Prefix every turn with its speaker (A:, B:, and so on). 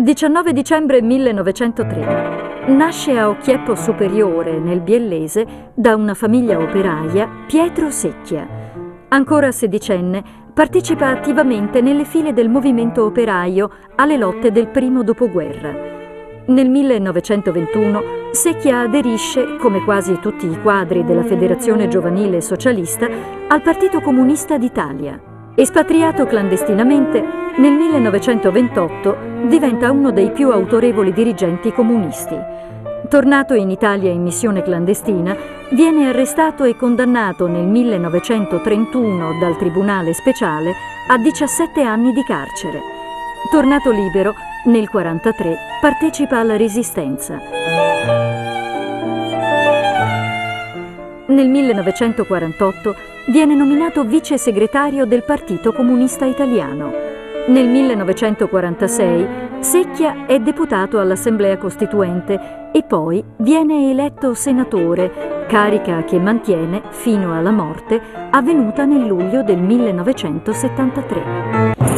A: 19 dicembre 1903. Nasce a Occhieppo Superiore, nel Biellese, da una famiglia operaia, Pietro Secchia. Ancora sedicenne, partecipa attivamente nelle file del movimento operaio alle lotte del primo dopoguerra. Nel 1921 Secchia aderisce, come quasi tutti i quadri della Federazione Giovanile Socialista, al Partito Comunista d'Italia. Espatriato clandestinamente, nel 1928 diventa uno dei più autorevoli dirigenti comunisti. Tornato in Italia in missione clandestina, viene arrestato e condannato nel 1931 dal Tribunale Speciale a 17 anni di carcere. Tornato libero, nel 1943 partecipa alla Resistenza. Nel 1948 viene nominato vice segretario del Partito Comunista Italiano. Nel 1946 Secchia è deputato all'Assemblea Costituente e poi viene eletto senatore, carica che mantiene fino alla morte, avvenuta nel luglio del 1973.